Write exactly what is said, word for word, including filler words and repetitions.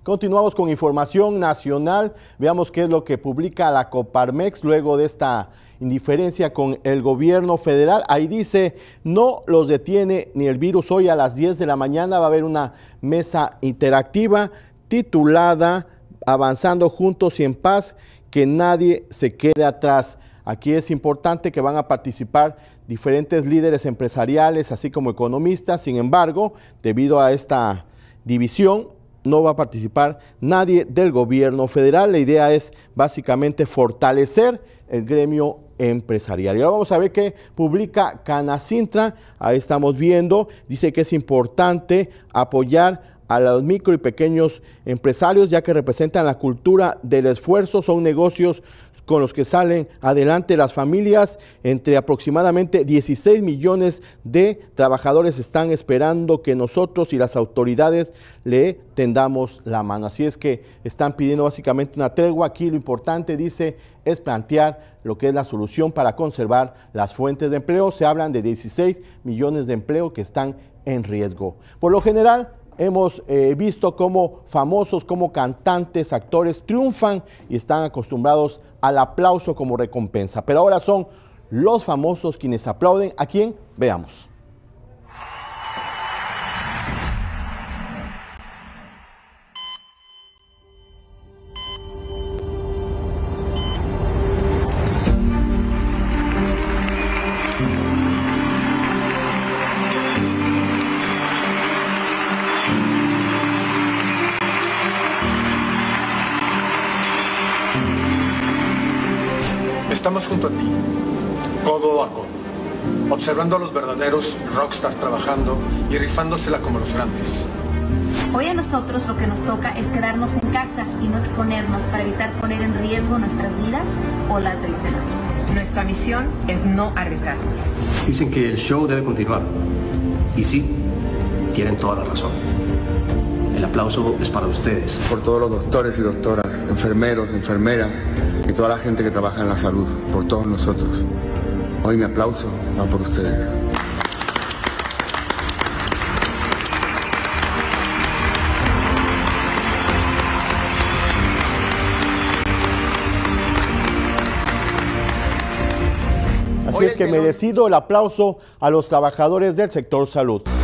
Continuamos con información nacional. Veamos qué es lo que publica la Coparmex luego de esta indiferencia con el gobierno federal. Ahí dice, no los detiene ni el virus. Hoy a las diez de la mañana va a haber una mesa interactiva titulada Avanzando Juntos y en Paz, que nadie se quede atrás. Aquí es importante que van a participar diferentes líderes empresariales, así como economistas. Sin embargo, debido a esta división, no va a participar nadie del gobierno federal. La idea es básicamente fortalecer el gremio empresarial. Y ahora vamos a ver qué publica Canacintra. Ahí estamos viendo, dice que es importante apoyar a los micro y pequeños empresarios, ya que representan la cultura del esfuerzo, son negocios con los que salen adelante las familias. Entre aproximadamente dieciséis millones de trabajadores están esperando que nosotros y las autoridades le tendamos la mano. Así es que están pidiendo básicamente una tregua. Aquí lo importante, dice, es plantear lo que es la solución para conservar las fuentes de empleo. Se hablan de dieciséis millones de empleo que están en riesgo. Por lo general, hemos eh, visto cómo famosos, como cantantes, actores triunfan y están acostumbrados al aplauso como recompensa. Pero ahora son los famosos quienes aplauden. ¿A quién? Veamos. Estamos junto a ti, codo a codo, observando a los verdaderos rockstar trabajando y rifándosela como los grandes. Hoy a nosotros lo que nos toca es quedarnos en casa y no exponernos para evitar poner en riesgo nuestras vidas o las de los demás. Nuestra misión es no arriesgarnos. Dicen que el show debe continuar. Y sí, tienen toda la razón. El aplauso es para ustedes. Por todos los doctores y doctoras, enfermeros, enfermeras y toda la gente que trabaja en la salud, por todos nosotros. Hoy mi aplauso va por ustedes. Así es que merecido el aplauso a los trabajadores del sector salud.